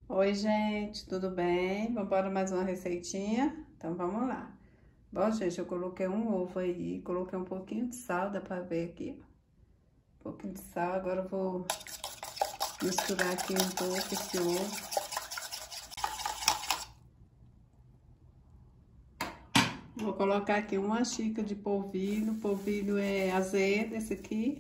Oi, gente, tudo bem? Vamos para mais uma receitinha? Então, vamos lá. Bom, gente, eu coloquei um ovo aí, coloquei um pouquinho de sal, dá pra ver aqui, ó. Um pouquinho de sal, agora eu vou misturar aqui um pouco esse ovo. Vou colocar aqui uma xícara de polvilho é azedo, esse aqui.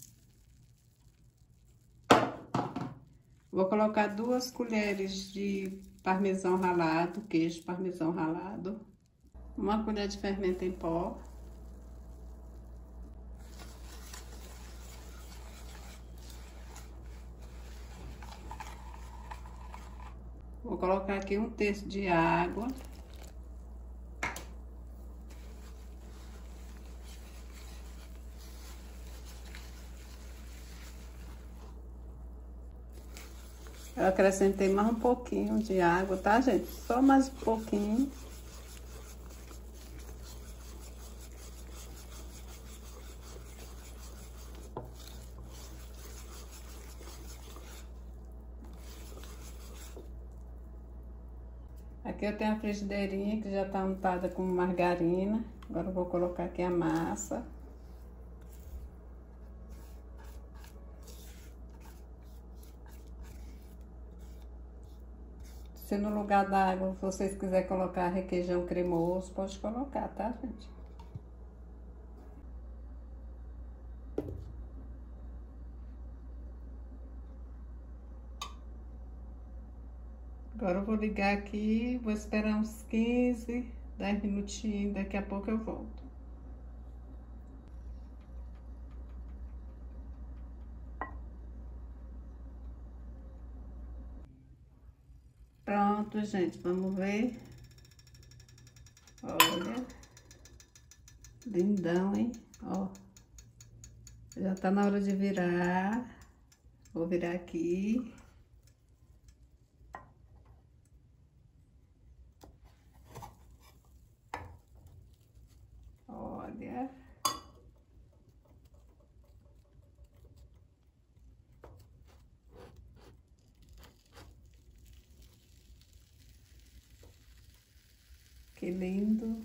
Vou colocar 2 colheres de parmesão ralado, queijo parmesão ralado. 1 colher de fermento em pó. Vou colocar aqui 1/3 de água. Eu acrescentei mais um pouquinho de água, tá, gente? Só mais um pouquinho. Aqui eu tenho a frigideirinha que já tá untada com margarina. Agora eu vou colocar aqui a massa. Se no lugar da água vocês quiserem colocar requeijão cremoso, pode colocar, tá, gente? Agora eu vou ligar aqui, vou esperar uns 15, 10 minutinhos, daqui a pouco eu volto. Pronto, gente, vamos ver. Olha, lindão, hein? Ó, já tá na hora de virar. Vou virar aqui. Olha. Que lindo.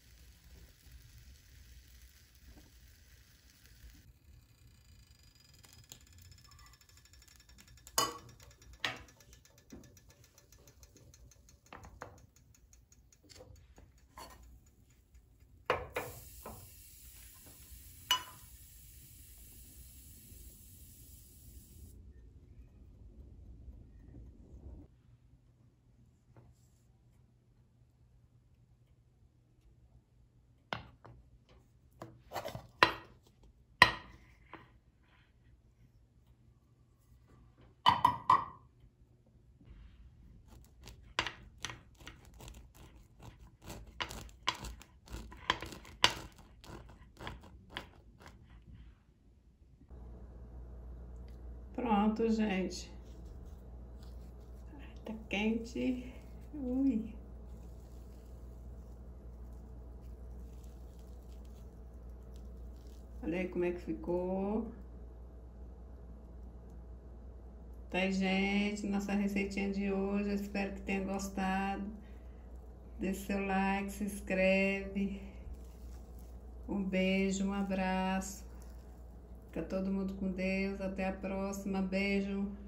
Pronto, gente. Ai, tá quente. Ui. Olha aí como é que ficou. Tá aí, gente, nossa receitinha de hoje. Eu espero que tenha gostado. Deixe seu like, se inscreve. Um beijo, um abraço. Fica todo mundo com Deus. Até a próxima. Beijo.